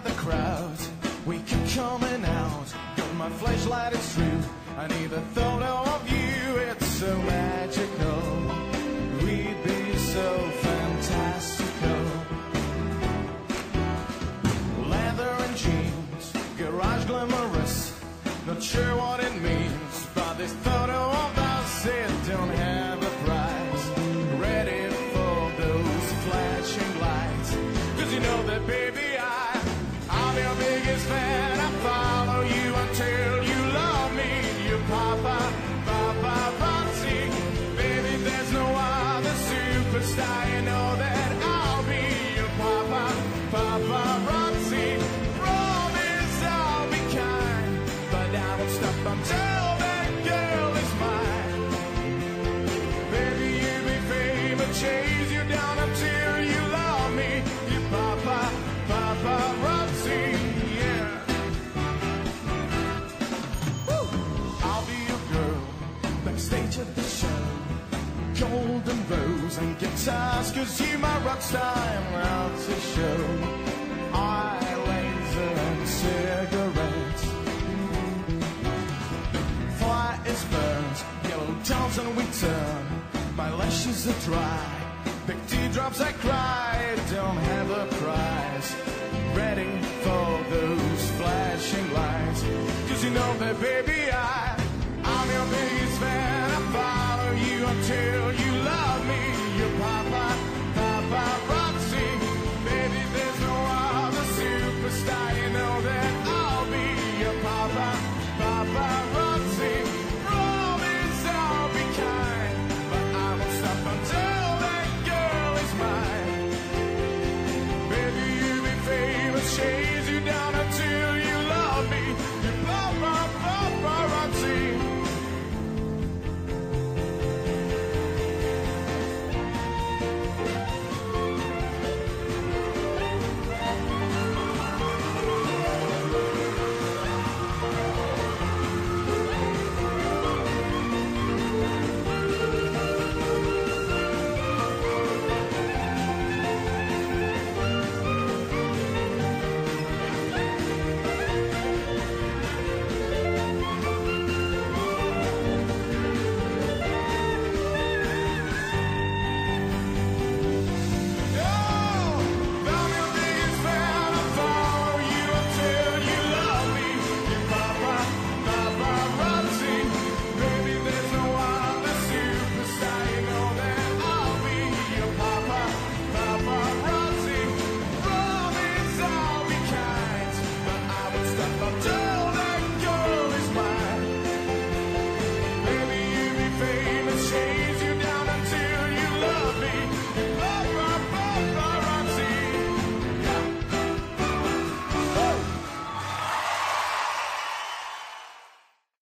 out the crowd, we keep coming out. Got my flashlight, it's true. I never thought of you, it's so magical. We'd be so fantastical. Leather and jeans, garage glamorous. Not sure what it means, but this photo of us, it don't have a price. Ready for those flashing lights. Cause you know that baby I'm your biggest fan. I follow you until you love me. You paparazzi. Baby, there's no other superstar. You know that I'll be your paparazzi. Promise I'll be kind, but I won't stop until that girl is mine. Baby, you be famous, chase you down until you love me. You paparazzi, yeah. Woo! I'll be your girl, backstage at the show. Golden rose and guitars, cause you my rock star and out to show. Eye laser and cigarettes. Fire is burnt, yellow tones and we turn. My lashes are dry, big teardrops I cry. Don't have a prize, ready for those flashing lights. Cause you know that baby